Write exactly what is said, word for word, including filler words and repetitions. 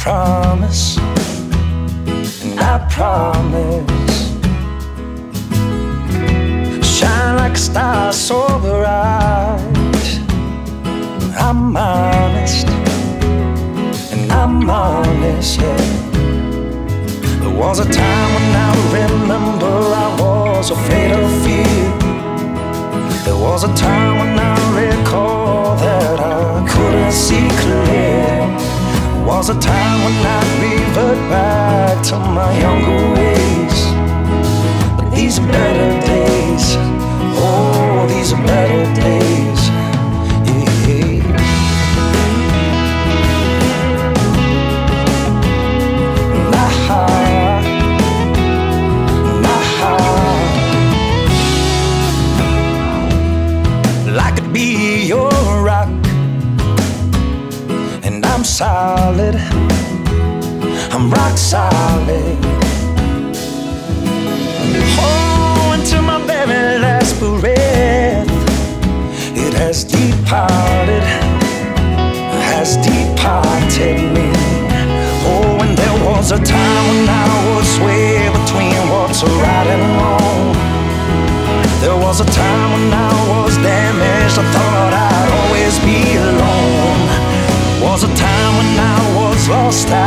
promise, and I promise, shine like a star so bright. I'm honest, and I'm honest, yeah. There was a time when I remember I was afraid of fear. There was a time when I recall that I couldn't see clear. There was a time when I'd revert back to my younger ways. But these are better days. Oh, these are better days. Yeah. Nah, nah. I could be your rock, and I'm solid, I'm rock solid. Oh, until my very last breath, it has departed, has departed me. Oh, and there was a time when I would sway between what's right and wrong. There was a time when I was damaged, I thought I'd always be alone. There was a time when I was lost